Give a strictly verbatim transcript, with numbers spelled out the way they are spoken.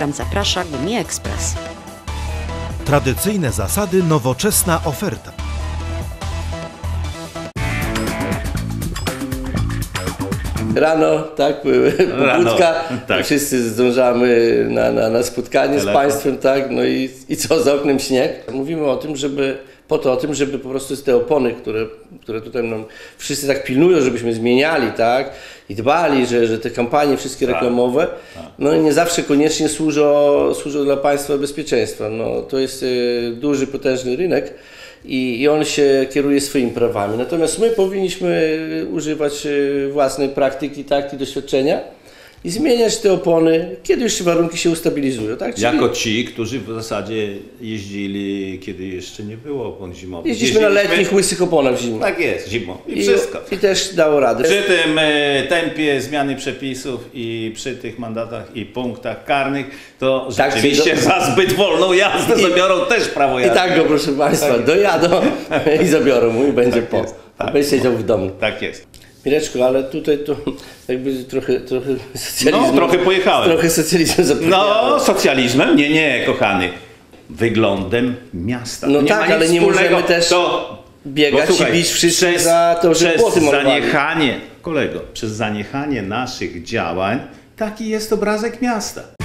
program zaprasza Gumi Ekspres. Tradycyjne zasady, nowoczesna oferta. Rano, tak, pobudka, tak. Wszyscy zdążamy na, na, na spotkanie Telefon. z Państwem, tak, no i, i co, z oknem śnieg. Mówimy o tym, żeby, po to o tym, żeby po prostu te opony, które, które tutaj nam wszyscy tak pilnują, żebyśmy zmieniali, tak, i dbali, że, że te kampanie wszystkie tak. reklamowe, tak. no i nie zawsze koniecznie służą, służą dla Państwa bezpieczeństwa. No, to jest y, duży, potężny rynek. I, I on się kieruje swoimi prawami. Natomiast my powinniśmy używać własnej praktyki, taktyki, doświadczenia i zmieniać te opony, kiedy już warunki się ustabilizują. Tak? Czyli jako ci, którzy w zasadzie jeździli, kiedy jeszcze nie było opon zimowych. Jeździliśmy na letnich, łysych oponach zimą. Tak jest, zimą. I, I wszystko. I też dało radę. Przy tym e, tempie zmiany przepisów i przy tych mandatach i punktach karnych, to tak, rzeczywiście do... za zbyt wolną jazdę I, zabiorą też prawo jazdy. I tak go, proszę Państwa, tak dojadą i zabiorą mu i będzie tak po. Tak. Będzie siedział w domu. Tak jest. Mireczko, ale tutaj to jakby trochę, trochę socjalizm. No, trochę pojechałem. Trochę socjalizmem zapomniałem. No, socjalizmem? Nie, nie, kochany. Wyglądem miasta. No nie tak, ale nie możemy też to, biegać słuchaj, i bić wszyscy przez, za to, że przez płoty zaniechanie, kolego, przez zaniechanie naszych działań taki jest obrazek miasta.